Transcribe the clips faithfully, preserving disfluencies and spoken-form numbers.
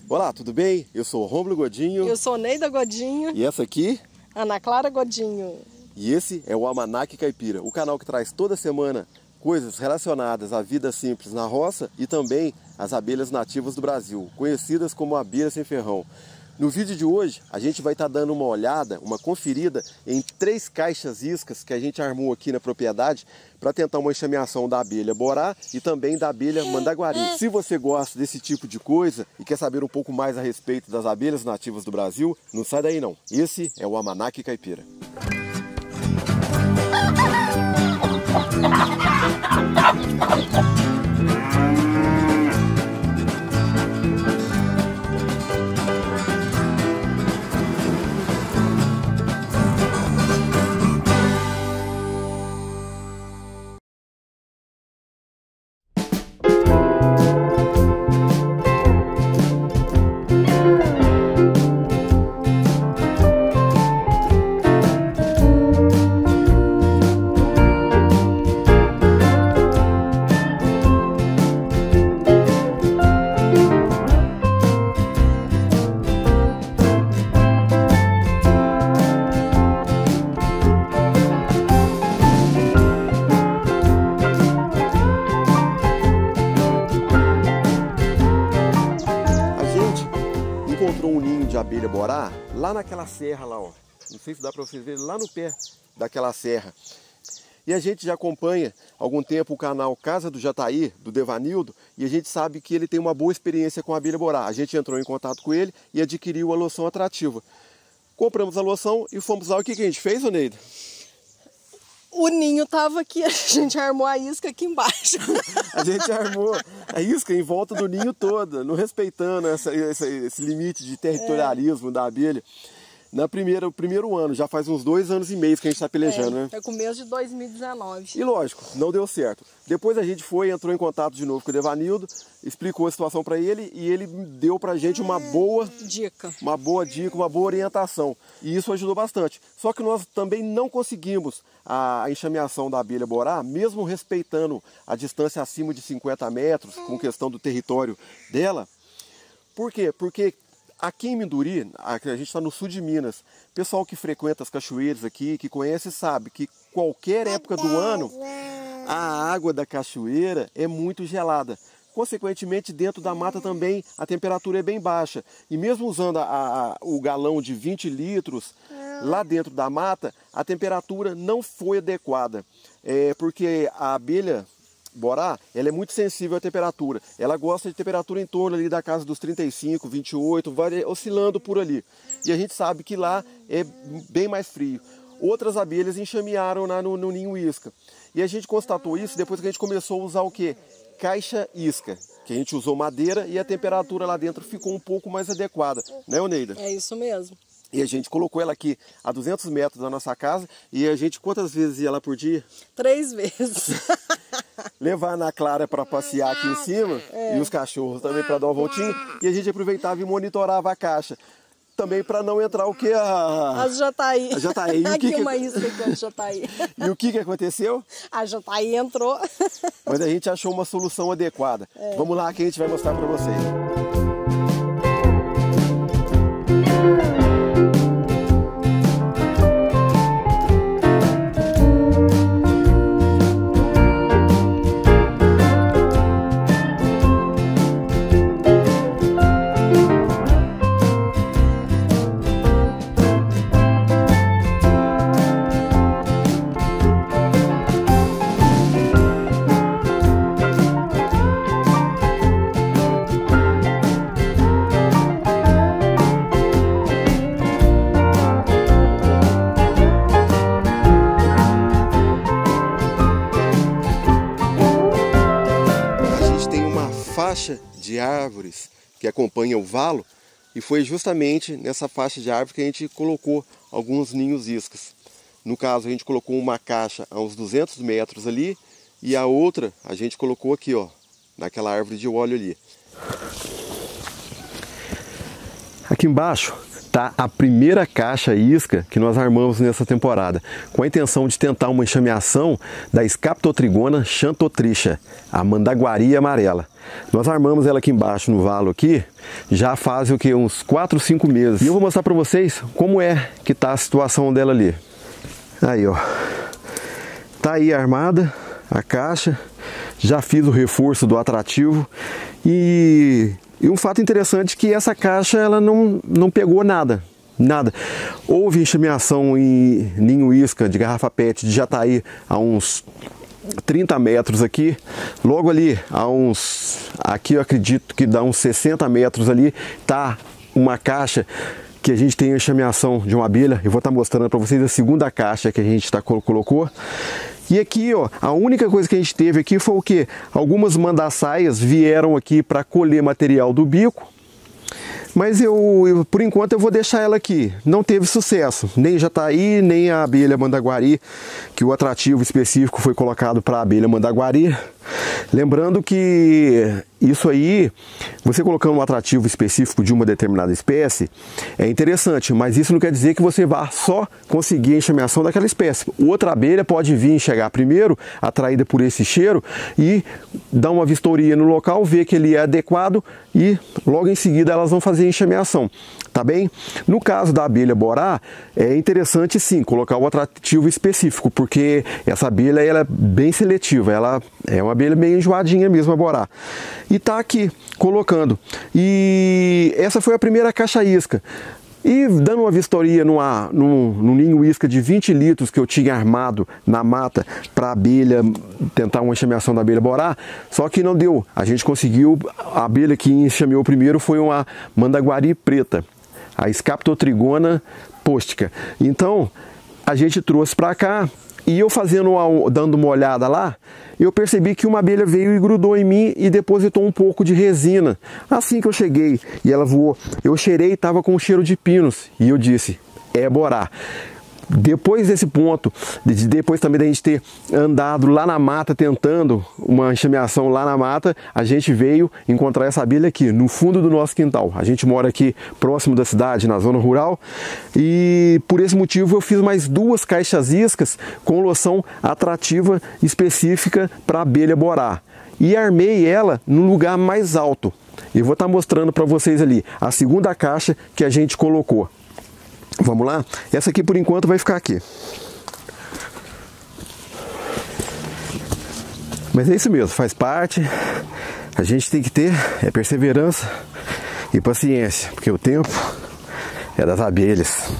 Olá, tudo bem? Eu sou o Rômulo Godinho. Eu sou Neida Godinho. E essa aqui? Ana Clara Godinho. E esse é o Almanac Caipira, o canal que traz toda semana coisas relacionadas à vida simples na roça e também às abelhas nativas do Brasil, conhecidas como abelha sem ferrão. No vídeo de hoje, a gente vai estar dando uma olhada, uma conferida em três caixas iscas que a gente armou aqui na propriedade para tentar uma enxameação da abelha borá e também da abelha mandaguari. Se você gosta desse tipo de coisa e quer saber um pouco mais a respeito das abelhas nativas do Brasil, não sai daí não. Esse é o Almanac Caipira. Encontrou um ninho de abelha borá lá naquela serra lá, ó. Não sei se dá para vocês verem, lá no pé daquela serra. E a gente já acompanha há algum tempo o canal Casa do Jataí, do Devanildo, e a gente sabe que ele tem uma boa experiência com a abelha borá. A gente entrou em contato com ele e adquiriu a loção atrativa. Compramos a loção e fomos lá. O que, que a gente fez, Oneida? O ninho estava aqui, a gente armou a isca aqui embaixo. A gente armou a isca em volta do ninho toda, não respeitando essa, essa, esse limite de territorialismo é. da abelha. Na primeira, o primeiro ano, já faz uns dois anos e meio que a gente está pelejando, é, né? É começo de dois mil e dezenove. E lógico, não deu certo. Depois a gente foi, entrou em contato de novo com o Devanildo, explicou a situação para ele e ele deu pra gente uma boa dica. Uma boa dica, uma boa orientação. E isso ajudou bastante. Só que nós também não conseguimos a enxameação da abelha borá, mesmo respeitando a distância acima de cinquenta metros, com questão do território dela. Por quê? Porque aqui em Minduri, a gente está no sul de Minas, pessoal que frequenta as cachoeiras aqui, que conhece, sabe que qualquer época do ano, a água da cachoeira é muito gelada. Consequentemente, dentro da mata também a temperatura é bem baixa. E mesmo usando a, a, o galão de vinte litros, lá dentro da mata, a temperatura não foi adequada. É porque a abelha borá, ela é muito sensível à temperatura. Ela gosta de temperatura em torno ali da casa dos trinta e cinco, vinte e oito, vai oscilando por ali. E a gente sabe que lá é bem mais frio. Outras abelhas enxamearam lá no, no ninho isca. E a gente constatou isso depois que a gente começou a usar o quê? Caixa isca, que a gente usou madeira e a temperatura lá dentro ficou um pouco mais adequada, né, Oneida? É isso mesmo. E a gente colocou ela aqui a duzentos metros da nossa casa e a gente, quantas vezes ia lá por dia? Três vezes. Levar a Ana Clara para passear aqui em cima é. e os cachorros também para dar uma voltinha e a gente aproveitava e monitorava a caixa. Também para não entrar o que? A... As Jataí. A Jataí. Aqui que que... uma isca aqui, a Jataí. E o que, que aconteceu? A Jataí entrou. Mas a gente achou uma solução adequada. É. Vamos lá que a gente vai mostrar para vocês. Faixa de árvores que acompanha o valo e foi justamente nessa faixa de árvore que a gente colocou alguns ninhos iscas. No caso a gente colocou uma caixa a uns duzentos metros ali e a outra a gente colocou aqui, ó, naquela árvore de óleo ali. Aqui embaixo está a primeira caixa isca que nós armamos nessa temporada, com a intenção de tentar uma enxameação da Scaptotrigona xantotrischa, a mandaguari amarela. Nós armamos ela aqui embaixo no valo aqui, já faz o que? Uns quatro, cinco meses. E eu vou mostrar para vocês como é que tá a situação dela ali. Aí, ó. Tá aí armada a caixa. Já fiz o reforço do atrativo. E, e um fato interessante é que essa caixa ela não, não pegou nada. Nada. Houve enxameação em ninho isca de garrafa pet de Jataí há uns trinta metros aqui. Logo ali, a uns, aqui eu acredito que dá uns sessenta metros ali, tá uma caixa que a gente tem a enxameação de uma abelha. Eu vou estar mostrando para vocês a segunda caixa que a gente tá, colocou. E aqui, ó, a única coisa que a gente teve aqui foi o que? Algumas mandaçaias vieram aqui para colher material do bico. Mas eu, eu, por enquanto, eu vou deixar ela aqui. Não teve sucesso, nem Jataí, nem a abelha mandaguari, que o atrativo específico foi colocado para a abelha mandaguari. Lembrando que isso aí, você colocando um atrativo específico de uma determinada espécie, é interessante, mas isso não quer dizer que você vá só conseguir a enxameação daquela espécie. Outra abelha pode vir chegar primeiro, atraída por esse cheiro, e dar uma vistoria no local, ver que ele é adequado e logo em seguida elas vão fazer a enxameação. Tá bem? No caso da abelha borá, é interessante sim colocar o atrativo específico, porque essa abelha ela é bem seletiva, ela é uma abelha meio enjoadinha mesmo, a borá. E tá aqui colocando. E essa foi a primeira caixa isca. E dando uma vistoria numa, num, num ninho isca de vinte litros que eu tinha armado na mata para a abelha, tentar uma enxameação da abelha borá, só que não deu. A gente conseguiu, a abelha que enxameou primeiro foi uma mandaguari preta, a Scaptotrigona postica. Então, a gente trouxe para cá e eu fazendo uma, dando uma olhada lá, eu percebi que uma abelha veio e grudou em mim e depositou um pouco de resina. Assim que eu cheguei e ela voou, eu cheirei e estava com um cheiro de pinos. E eu disse, é borá. Depois desse ponto, depois também da gente ter andado lá na mata, tentando uma enxameação lá na mata, a gente veio encontrar essa abelha aqui, no fundo do nosso quintal. A gente mora aqui próximo da cidade, na zona rural, e por esse motivo eu fiz mais duas caixas iscas com loção atrativa específica para abelha borá. E armei ela no lugar mais alto. E vou estar mostrando para vocês ali a segunda caixa que a gente colocou. Vamos lá? Essa aqui por enquanto vai ficar aqui. Mas é isso mesmo, faz parte. A gente tem que ter é perseverança e paciência, porque o tempo é das abelhas.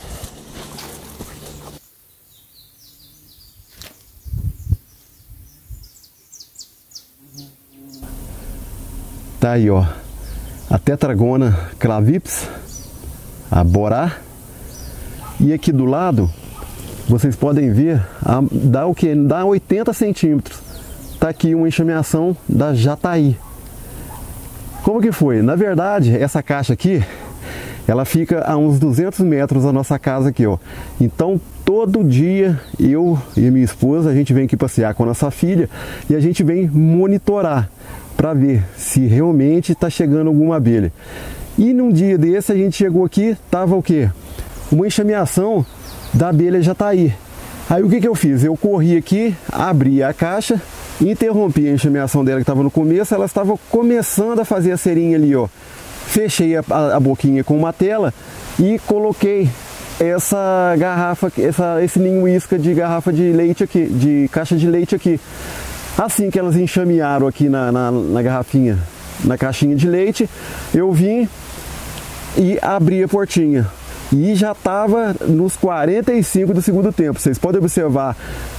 Tá aí, ó, a Tetragona clavips, a borá. E aqui do lado, vocês podem ver, a, dá o que? Dá oitenta centímetros. Tá aqui uma enxameação da Jataí. Como que foi? Na verdade, essa caixa aqui, ela fica a uns duzentos metros da nossa casa aqui, ó. Então, todo dia, eu e minha esposa, a gente vem aqui passear com a nossa filha e a gente vem monitorar para ver se realmente está chegando alguma abelha. E num dia desse, a gente chegou aqui, tava o quê? Uma enxameação da abelha Jataí. Aí o que que eu fiz? Eu corri aqui, abri a caixa, interrompi a enxameação dela que estava no começo, ela estava começando a fazer a cerinha ali, ó. Fechei a, a, a boquinha com uma tela e coloquei essa garrafa, essa, esse ninho isca de garrafa de leite aqui, de caixa de leite aqui. Assim que elas enxamearam aqui na, na, na garrafinha, na caixinha de leite, eu vim e abri a portinha. E já estava nos quarenta e cinco do segundo tempo. Vocês podem observar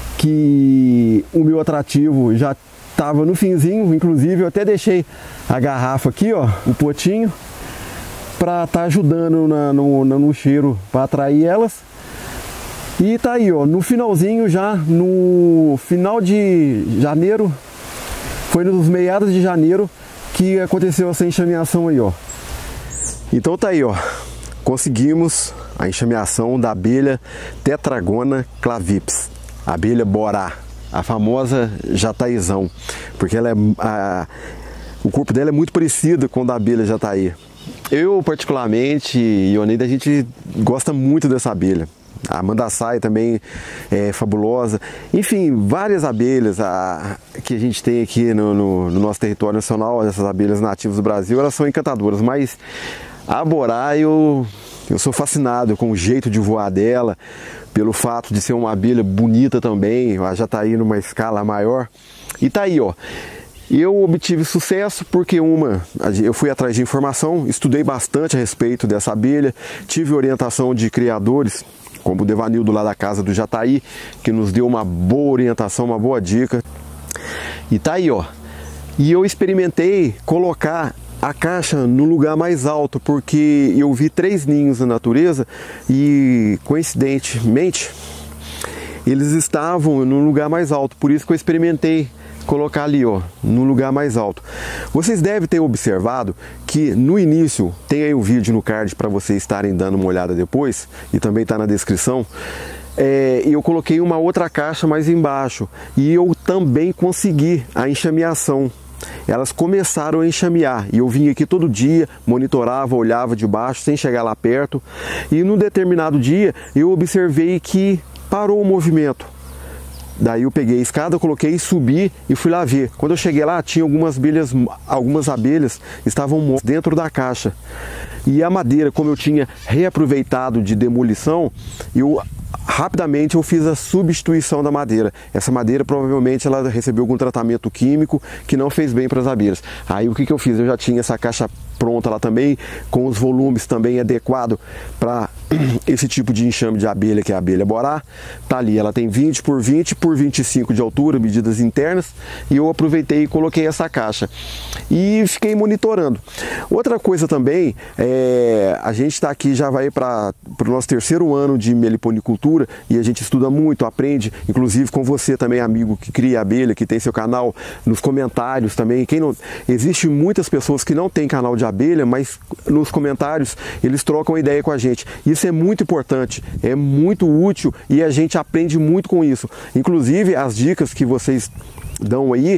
que o meu atrativo já estava no finzinho. Inclusive eu até deixei a garrafa aqui, ó, o potinho, para estar tá ajudando na, no, no cheiro, para atrair elas. E tá aí, ó, no finalzinho já, no final de janeiro, foi nos meados de janeiro que aconteceu essa enxameação aí, ó. Então tá aí, ó. Conseguimos a enxameação da abelha Tetragona clavips, a abelha borá, a famosa jataizão, porque ela é, a, o corpo dela é muito parecido com o da abelha jataí. Eu particularmente e Oneida, a gente gosta muito dessa abelha. A mandaçaia também é fabulosa. Enfim, várias abelhas a, que a gente tem aqui no, no, no nosso território nacional, essas abelhas nativas do Brasil, elas são encantadoras, mas a borá eu, eu sou fascinado com o jeito de voar dela, pelo fato de ser uma abelha bonita também, ela já está aí numa escala maior. E tá aí, ó. Eu obtive sucesso porque uma, eu fui atrás de informação, estudei bastante a respeito dessa abelha, tive orientação de criadores, como o Devanildo lá da casa do Jataí, que nos deu uma boa orientação, uma boa dica. E tá aí, ó. E eu experimentei colocar a caixa no lugar mais alto, porque eu vi três ninhos na natureza e, coincidentemente, eles estavam no lugar mais alto, por isso que eu experimentei colocar ali, ó, no lugar mais alto. Vocês devem ter observado que no início, tem aí o vídeo no card para vocês estarem dando uma olhada depois, e também está na descrição, é, eu coloquei uma outra caixa mais embaixo, e eu também consegui a enxameação. Elas começaram a enxamear, e eu vinha aqui todo dia, monitorava, olhava de baixo, sem chegar lá perto, e num determinado dia, eu observei que parou o movimento. Daí eu peguei a escada, coloquei, subi e fui lá ver. Quando eu cheguei lá, tinha algumas abelhas, algumas abelhas estavam mortas dentro da caixa. E a madeira, como eu tinha reaproveitado de demolição, eu rapidamente eu fiz a substituição da madeira. Essa madeira provavelmente ela recebeu algum tratamento químico que não fez bem para as abelhas. Aí o que, que eu fiz? Eu já tinha essa caixa pronta lá também, com os volumes também adequados para esse tipo de enxame de abelha, que é a abelha borá. Tá ali, ela tem vinte por vinte por vinte e cinco de altura, medidas internas, e eu aproveitei e coloquei essa caixa e fiquei monitorando. Outra coisa também, é, a gente está aqui, já vai para o nosso terceiro ano de meliponicultura, e a gente estuda muito, aprende, inclusive com você também, amigo que cria abelha, que tem seu canal, nos comentários também. Quem não, existe muitas pessoas que não têm canal de abelha, mas nos comentários eles trocam ideia com a gente. Isso é muito importante, é muito útil e a gente aprende muito com isso. Inclusive as dicas que vocês dão aí,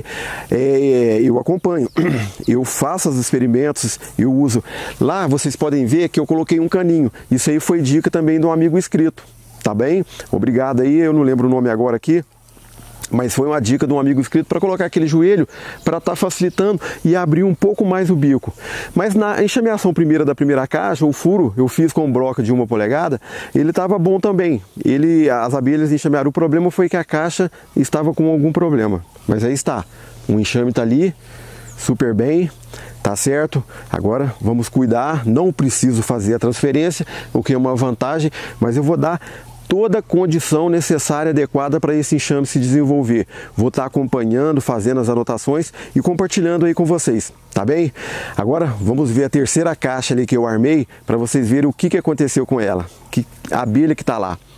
é, eu acompanho, eu faço os experimentos, eu uso. Lá vocês podem ver que eu coloquei um caninho, isso aí foi dica também de um amigo inscrito, tá bem? Obrigado aí, eu não lembro o nome agora aqui, mas foi uma dica de um amigo inscrito para colocar aquele joelho para estar tá facilitando e abrir um pouco mais o bico. Mas na enxameação primeira da primeira caixa, o furo eu fiz com um broca de uma polegada, ele estava bom também. Ele, as abelhas enxamearam. O problema foi que a caixa estava com algum problema. Mas aí está, o enxame está ali, super bem, tá certo? Agora vamos cuidar, não preciso fazer a transferência, o que é uma vantagem, mas eu vou dar toda a condição necessária, adequada para esse enxame se desenvolver. Vou estar acompanhando, fazendo as anotações e compartilhando aí com vocês, tá bem? Agora vamos ver a terceira caixa ali que eu armei, para vocês verem o que, que aconteceu com ela, que a abelha que está lá.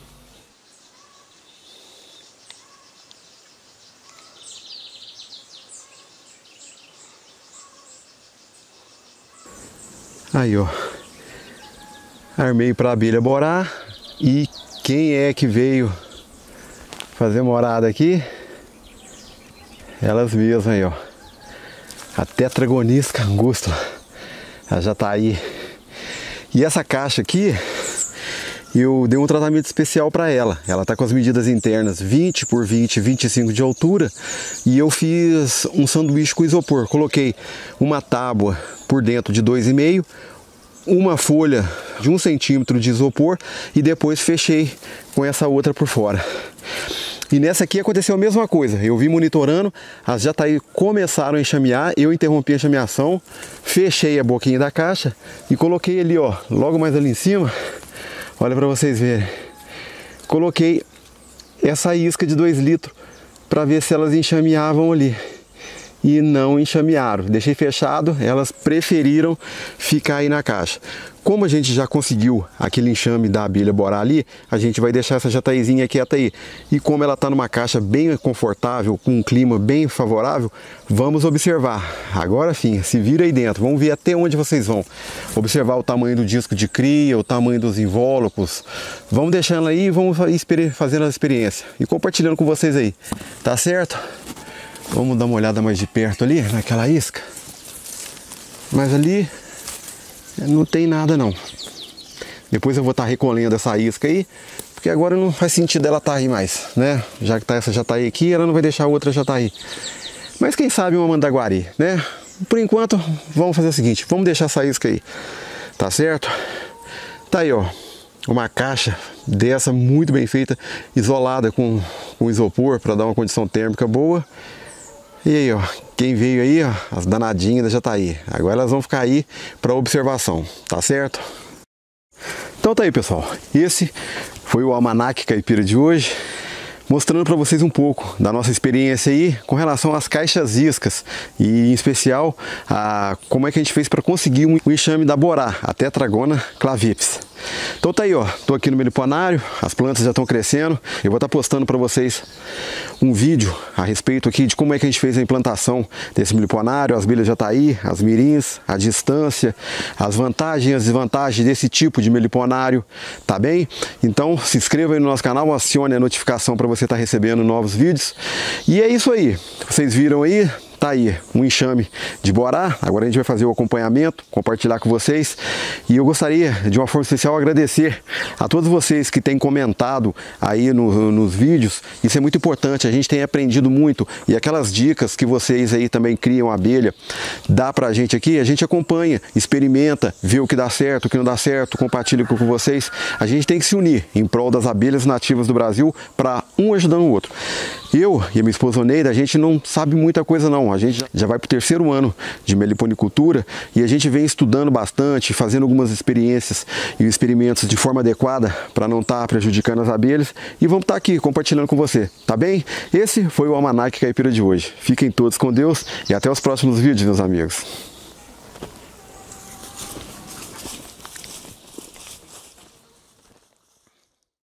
Aí, ó, armei para a abelha borá. E quem é que veio fazer morada aqui? Elas mesmas aí, ó. A Tetragonisca angustula. Ela já tá aí. E essa caixa aqui, eu dei um tratamento especial para ela. Ela tá com as medidas internas vinte por vinte, vinte e cinco de altura. E eu fiz um sanduíche com isopor. Coloquei uma tábua por dentro de dois e meio, uma folha de um centímetro de isopor e depois fechei com essa outra por fora. E nessa aqui aconteceu a mesma coisa. Eu vim monitorando, as jataí começaram a enxamear, eu interrompi a enxameação, fechei a boquinha da caixa e coloquei ali, ó, logo mais ali em cima, olha para vocês verem, coloquei essa isca de dois litros para ver se elas enxameavam ali. E não enxamearam, deixei fechado, elas preferiram ficar aí na caixa. Como a gente já conseguiu aquele enxame da abelha borá ali, a gente vai deixar essa jataizinha quieta aí. E como ela está numa caixa bem confortável, com um clima bem favorável, vamos observar. Agora sim, se vira aí dentro, vamos ver até onde vocês vão. Observar o tamanho do disco de cria, o tamanho dos invólucros. Vamos deixando aí e vamos fazendo a experiência. E compartilhando com vocês aí, tá certo? Vamos dar uma olhada mais de perto ali, naquela isca. Mas ali não tem nada não. Depois eu vou estar recolhendo essa isca aí, porque agora não faz sentido ela estar aí mais, né? Já que tá, essa jataí aqui, ela não vai deixar a outra jataí. Mas quem sabe uma mandaguari, né? Por enquanto, vamos fazer o seguinte, vamos deixar essa isca aí, tá certo? Tá aí, ó, uma caixa dessa muito bem feita, isolada com, com isopor para dar uma condição térmica boa. E aí, ó, quem veio aí, ó, as danadinhas da jataí. Agora elas vão ficar aí para observação, tá certo? Então tá aí, pessoal. Esse foi o Almanac Caipira de hoje, mostrando para vocês um pouco da nossa experiência aí com relação às caixas iscas e em especial a como é que a gente fez para conseguir um enxame da Borá, a Tetragona clavips. Então tá aí, ó, tô aqui no meliponário, as plantas já estão crescendo. Eu vou estar postando para vocês um vídeo a respeito aqui de como é que a gente fez a implantação desse meliponário, as abelhas jataí, as mirins, a distância, as vantagens e as desvantagens desse tipo de meliponário, tá bem? Então se inscreva aí no nosso canal, acione a notificação para você estar recebendo novos vídeos. E é isso aí, vocês viram aí? Tá aí um enxame de Borá. Agora a gente vai fazer o acompanhamento, compartilhar com vocês. E eu gostaria, de uma forma especial, agradecer a todos vocês que têm comentado aí no, nos vídeos. Isso é muito importante, a gente tem aprendido muito. E aquelas dicas que vocês aí também criam abelha, dá pra gente aqui, a gente acompanha, experimenta, vê o que dá certo, o que não dá certo, compartilha com vocês. A gente tem que se unir em prol das abelhas nativas do Brasil, para um ajudando o outro. Eu e a minha esposa Oneida, a gente não sabe muita coisa não, a gente já vai para o terceiro ano de meliponicultura e a gente vem estudando bastante, fazendo algumas experiências e experimentos de forma adequada para não estar tá prejudicando as abelhas, e vamos estar tá aqui compartilhando com você, tá bem? Esse foi o Almanac Caipira de hoje. Fiquem todos com Deus e até os próximos vídeos, meus amigos.